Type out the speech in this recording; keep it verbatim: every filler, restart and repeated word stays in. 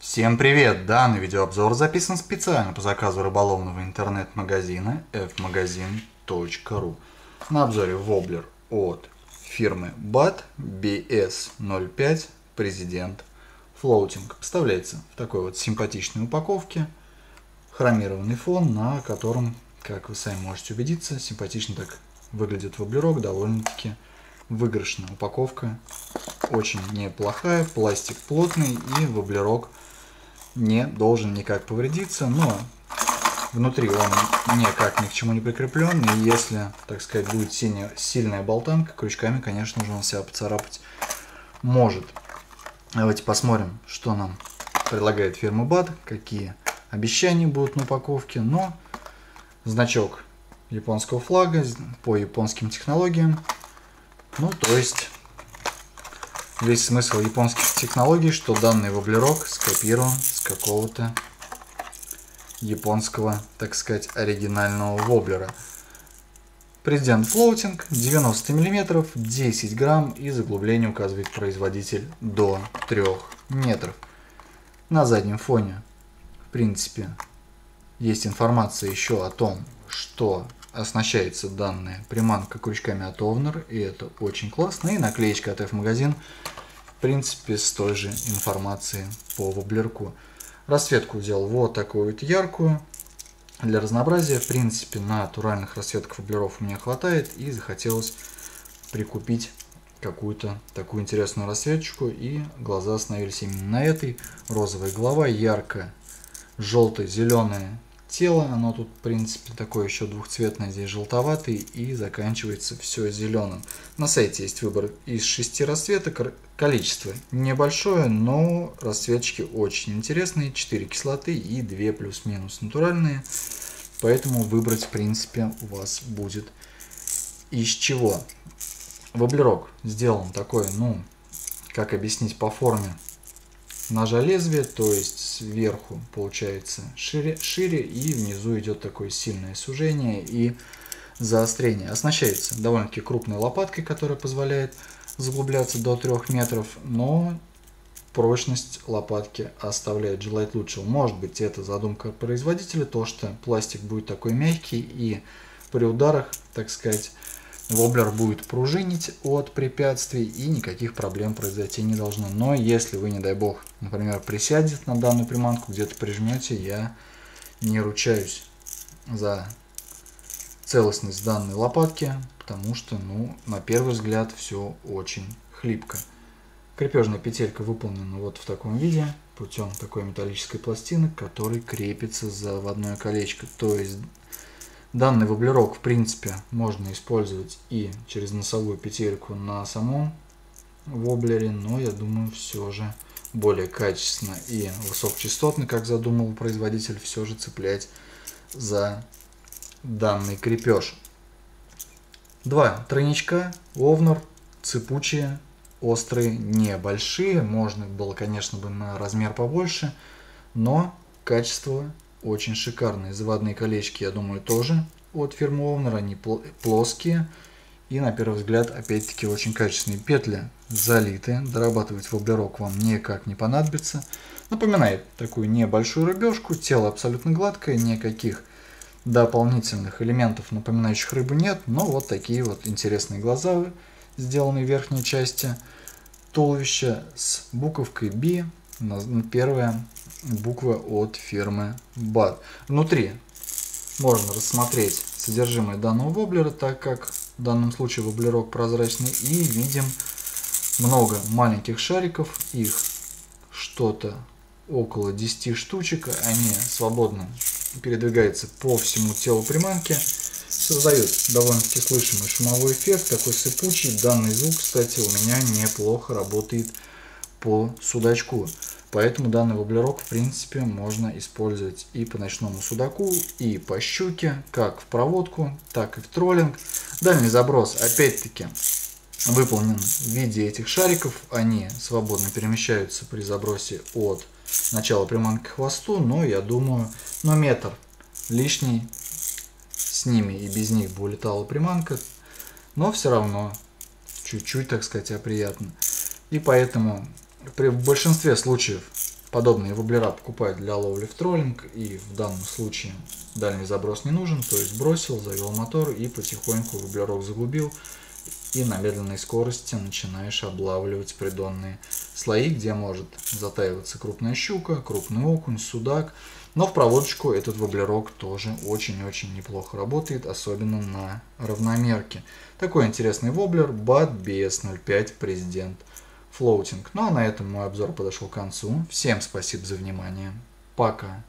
Всем привет! Данный видеообзор записан специально по заказу рыболовного интернет-магазина эф магазин точка ру. На обзоре воблер от фирмы бат би эс ноль пять Президент Floating. Поставляется в такой вот симпатичной упаковке. Хромированный фон, на котором, как вы сами можете убедиться, симпатично так выглядит воблерок, довольно-таки выигрышная упаковка. Очень неплохая, пластик плотный и воблерок не должен никак повредиться, но внутри он никак ни к чему не прикреплен, и если, так сказать, будет синяя, сильная болтанка, крючками, конечно же, он себя поцарапать может. Давайте посмотрим, что нам предлагает фирма бат, какие обещания будут на упаковке. Но значок японского флага по японским технологиям, ну то есть весь смысл японских технологий, что данный воблерок скопирован с какого-то японского, так сказать, оригинального воблера. Президент Floating, девяносто миллиметров, десять грамм, и заглубление указывает производитель до трёх метров. На заднем фоне, в принципе, есть информация еще о том, что оснащается данная приманка крючками от Овнер, и это очень классно. И наклеечка от эф магазин, в принципе, с той же информацией по воблерку. Расцветку взял вот такую вот яркую. Для разнообразия, в принципе, натуральных расцветок воблеров у меня хватает, и захотелось прикупить какую-то такую интересную расцветочку, и глаза остановились именно на этой. Розовая голова, ярко-желто-зеленое тело, оно тут, в принципе, такое еще двухцветное, здесь желтоватый, и заканчивается все зеленым. На сайте есть выбор из шести расцветок, количество небольшое, но расцветочки очень интересные, четыре кислоты и две плюс-минус натуральные, поэтому выбрать, в принципе, у вас будет из чего. Воблерок сделан такой, ну, как объяснить по форме ножа лезвия, то есть сверху получается шире, шире, и внизу идет такое сильное сужение и заострение. Оснащается довольно-таки крупной лопаткой, которая позволяет заглубляться до трёх метров, но прочность лопатки оставляет желать лучшего. Может быть, это задумка производителя, то что пластик будет такой мягкий, и при ударах, так сказать, воблер будет пружинить от препятствий, и никаких проблем произойти не должно. Но если вы, не дай бог, например, присядете на данную приманку, где-то прижмете, я не ручаюсь за целостность данной лопатки, потому что, ну, на первый взгляд, все очень хлипко. Крепежная петелька выполнена вот в таком виде, путем такой металлической пластины, к которой крепится заводное колечко. То есть данный воблерок, в принципе, можно использовать и через носовую петельку на самом воблере, но я думаю, все же более качественно и высокочастотно, как задумал производитель, все же цеплять за данный крепеж. Два тройничка Овнер, цепучие, острые, небольшие. Можно было, конечно, бы на размер побольше, но качество очень шикарные. Заводные колечки, я думаю, тоже от фирмы Овнер. Они плоские и, на первый взгляд, опять-таки очень качественные. Петли залиты. Дорабатывать воблерок вам никак не понадобится. Напоминает такую небольшую рыбешку. Тело абсолютно гладкое. Никаких дополнительных элементов, напоминающих рыбу, нет. Но вот такие вот интересные глаза, сделанные в верхней части туловища, с буковкой би. Первая буква от фирмы бат. Внутри можно рассмотреть содержимое данного воблера, так как в данном случае воблерок прозрачный, и видим много маленьких шариков, их что-то около десяти штучек, они свободно передвигаются по всему телу приманки, создают довольно-таки слышимый шумовой эффект, такой сыпучий. Данный звук, кстати, у меня неплохо работает по судачку. Поэтому данный воблерок, в принципе, можно использовать и по ночному судаку, и по щуке, как в проводку, так и в троллинг. Дальний заброс, опять-таки, выполнен в виде этих шариков. Они свободно перемещаются при забросе от начала приманки к хвосту, но я думаю, ну, метр лишний с ними и без них бы улетала приманка, но все равно чуть-чуть, так сказать, а приятно. И поэтому при в большинстве случаев Подобные воблера покупают для ловли в троллинг, и в данном случае дальний заброс не нужен, то есть бросил, завел мотор и потихоньку воблерок заглубил, и на медленной скорости начинаешь облавливать придонные слои, где может затаиваться крупная щука, крупный окунь, судак. Но в проводочку этот воблерок тоже очень-очень неплохо работает, особенно на равномерке. Такой интересный воблер бат би эс ноль пять Президент Floating. Ну а на этом мой обзор подошел к концу. Всем спасибо за внимание. Пока.